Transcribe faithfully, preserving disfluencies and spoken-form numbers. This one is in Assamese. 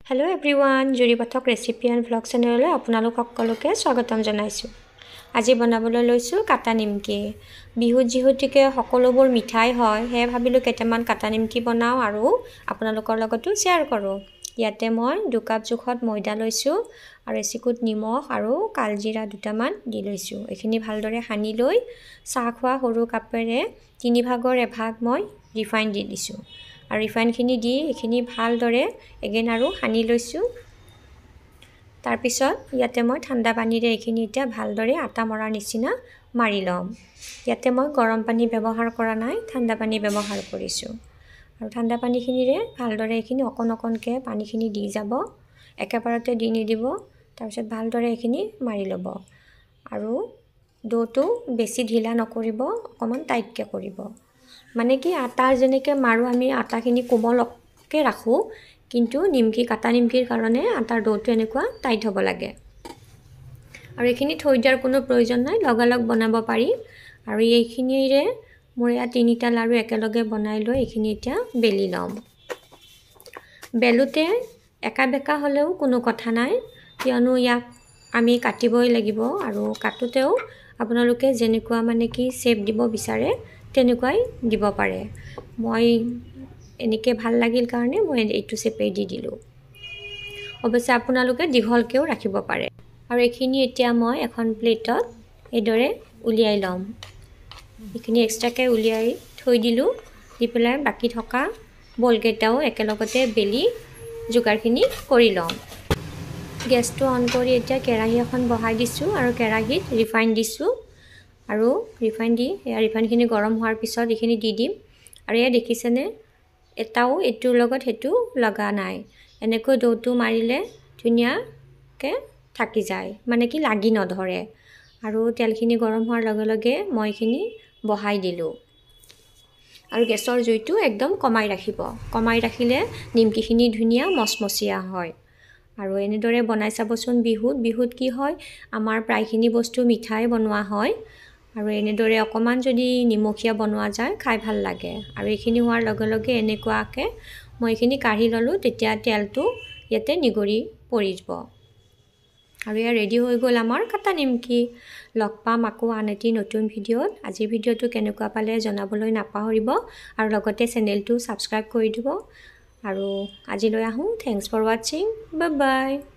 Hello everyone, juripathak recipe and vlog channel le apunalok sokkoloke swagatam janaisu. Aji banabole loisu kata neemkee. Bihu jihotike sokolobor mithai hoy, he bhabilu ketaman kata neemkee banao aru apunalokor logotu share koru. Yate moi two cup jukhot moida loisu aru esikut nimok aru kaljira dutaman di loisu. Ekhini bhaldore hani loi cha khwa horu kapere tini bhagor ebhag moi refine di disu. আৰু ৰিফাইন খিনি দি এখিনি ভাল দৰে এগেন আৰু হানি লৈছো তাৰ পিছত ইয়াতে মই ঠাণ্ডা পানীৰে এখিনি এটা ভাল দৰে আটা মৰাৰ নিচিনা মাৰি লম ইয়াতে মই গৰম পানী ব্যৱহাৰ কৰা নাই ঠাণ্ডা পানী ব্যৱহাৰ কৰিছো আৰু ঠাণ্ডা পানী খিনিৰে ভাল দৰে এখিনি অকন অকনকে পানী খিনি দি যাব একেবাৰতে দি নি দিব তাৰ পিছত ভাল দৰে এখিনি মাৰি লব আৰু ডোটো বেছি ঢিলা নকৰিব অকমান টাইটকে কৰিব মানে কি আটাৰ জেনেকে মাৰু আমি আটাখিনি কোমলকে ৰাখো কিন্তু নিমকি কাটা নিমকিৰ কাৰণে আটাৰ ডোটো এনেকুৱা টাইট হ'ব লাগে আৰু এখিনি থৈ দিয়াৰ কোনো প্ৰয়োজন নাই লগালগ বনাব পাৰি আৰু এইখিনিৰে মোৰ ইয়া তিনিটা লাৰু একেলগে বনাই লৈ এখিনি এতিয়া বেলি লম বেলুতে একা বেকা হলেও কোনো কথা নাই কিয়নো ইয়াক আমি কাটিবই লাগিব আৰু কাটোতেও আপোনালোকে জেনেকুৱা মানে কি শেপ দিব বিচাৰে তেনেকুৱাই দিব পাৰে মই এনেকে ভাল লাগিল কাৰণে মই এইটো চেপে দি দিলো অৱশ্যে আপোনালোকে দীঘলকেও ৰাখিব পাৰে আৰু এখিনি এতিয়া মই এখন প্লেটত এদৰে উলিয়াই লম এখিনি এক্সট্ৰাকে উলিয়াই থৈ দিলো দি পেলাই বাকি থকা বলকেটাও একেলগতে বেলি জুগাৰখিনি কৰি লম গেছটো অন কৰি এতিয়া কেৰাহী এখন বহাই দিছো আৰু কেৰাহীত ৰিফাইন দিছো আৰু ৰিফাইন দি এয়া ৰিফাইনখিনি গৰম হোৱাৰ পিছত এখিনি দি দিম আৰু এয়া দেখিছেনে এটাও এটুৰ লগত হেতু লগা নাই এনেকৈ ডোটো মাৰিলে ধুনিয়াকে থাকি যায় মানে কি লাগি নধৰে আৰু তেলখিনি গৰম হোৱাৰ লগে লগে মইখিনি বহাই দিলো আৰু গেছৰ জুইটো একদম কমাই ৰাখিব কমাই ৰাখিলে নিমকিখিনি ধুনিয়া মচমচিয়া হয় আৰু এনেদৰে বনাই চাবচোন বিহুত বিহুত কি হয় আমাৰ প্ৰায়খিনি বস্তু মিঠাই বনোৱা হয় আৰু এনেদৰে অকমান যদি নিমখীয়া বনোৱা যায় খাই ভাল লাগে আৰু এখিনি হোৱাৰ লগে লগে এনেকুৱাকে মই এখিনি কাঢ়ি ললো তেতিয়া তেলটো ইয়াতে নিগৰি পৰিব আৰু ইয়া ৰেডি হৈ গল আমাৰ কাটা নিমকি লগ পাম আকৌ আনটি নতুন ভিডিঅত আজি ভিডিঅটো কেনেকুৱা পালে জনাবলৈ নাপাহৰিব আৰু লগতে চেনেলটো সাবস্ক্ৰাইব কৰি দিব আৰু আজিলৈ আহো thanks for watching bye by